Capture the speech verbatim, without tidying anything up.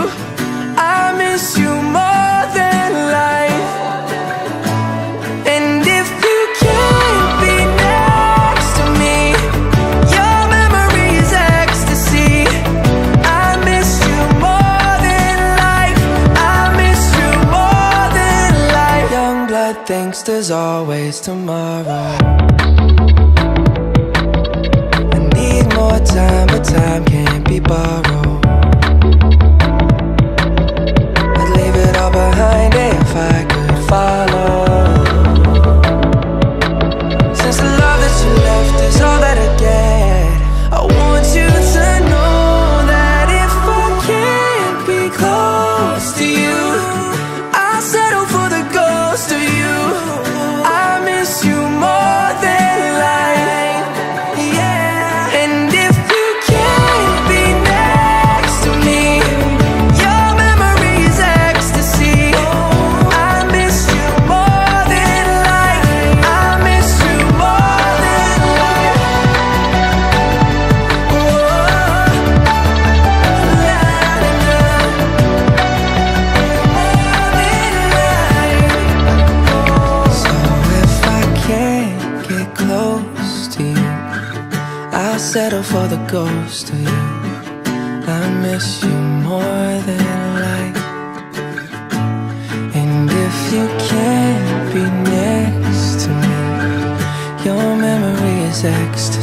I miss you more than life. And if you can't be next to me, your memory is ecstasy. I miss you more than life. I miss you more than life. Youngblood thinks there's always tomorrow. I need more time, but time can't be borrowed. I'd leave it all behind if I could follow. Since the love that you left is all that I get, I want you to know that if I can't be close to you, I'll settle for the ghost of you. I miss you more than life, yeah. And if you can't be next to me, your memory is ecstasy. I miss you more than life. I miss you more than life. So if I can't get close to you, I'll settle for the ghost of you. I miss you more than life. And if you can't be next to me, your memory is ecstasy.